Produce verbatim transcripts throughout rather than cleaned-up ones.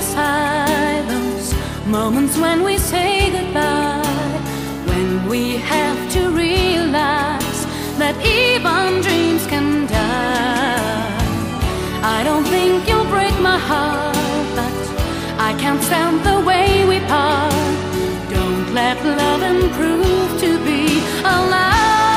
beside those moments when we say goodbye, when we have to realize that even dreams can die. I don't think you'll break my heart, but I can't stand the way we part. Don't let love improve to be a lie.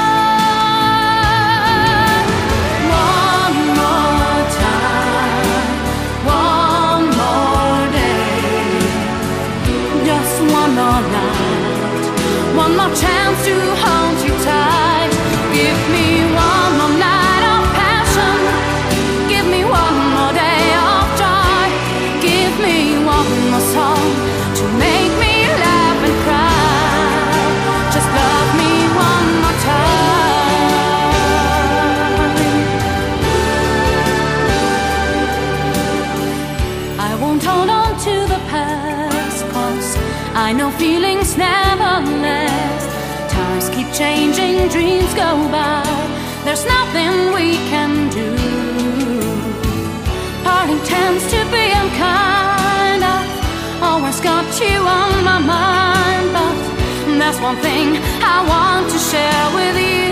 One more time, one more day, just one more night, one more chance to hold you tight. Give me one more night of passion, give me one more day of joy, give me one more song to make me laugh and cry. Just love me one more time. I won't hold on to the past, 'cause I know feelings never last. Times keep changing, dreams go by, there's nothing we can do. Parting tends to be unkind. I've always got you on my mind, but there's one thing I want to share with you.